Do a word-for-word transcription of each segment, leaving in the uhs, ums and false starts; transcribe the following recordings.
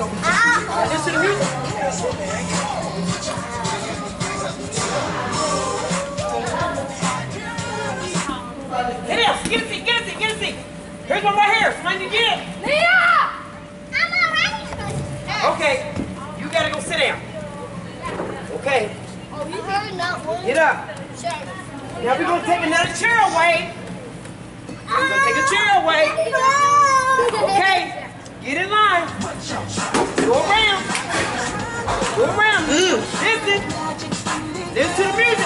Ah. Listen to the music. Get it, get a seat, get a seat, get a seat. Here's one right here. Somebody to get it. Leah! I'm already. Okay, you gotta go sit down. Okay. Oh, you heard that one? Get up. Sure. Now we're gonna take another chair away. We're gonna take a chair away. Okay, get in line. Go around. Go around. Listen. Listen to the music.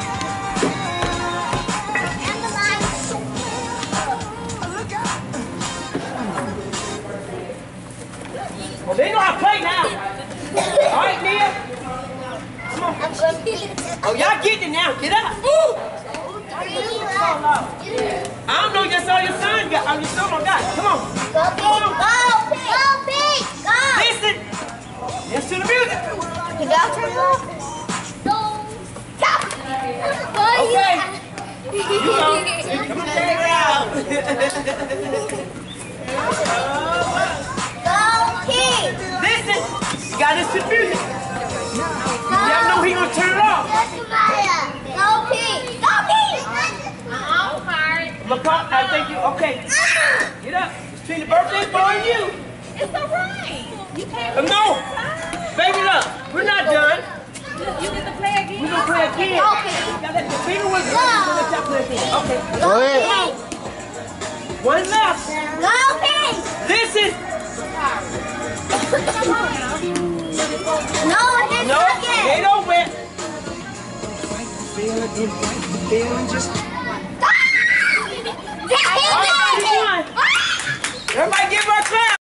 Well, they know how to play now. All right, Nia. Come on. Oh, y'all getting it now. Get up. Ooh. I don't know. That's all your son got. I'm your son got. Come on. Go, go, go, go, pig, go. Listen. Listen to the music. You got to go. Stop. Okay. You go. Come on, carry it out. Listen, you gotta listen to the music. You never know he gonna turn it off. Go pee! Go pee! Uh-oh, sorry. McCall, I think you, okay. Get up. It's between the birthday boy and you. It's alright. You can't. Uh, no. Baby, look, we're not done. You get to play again? We're gonna play again. Okay. Now let the baby was let y'all play again. Okay. Go ahead. One left. Go pee! Listen. No, it's No, not yet. ain't over. Feeling, feeling just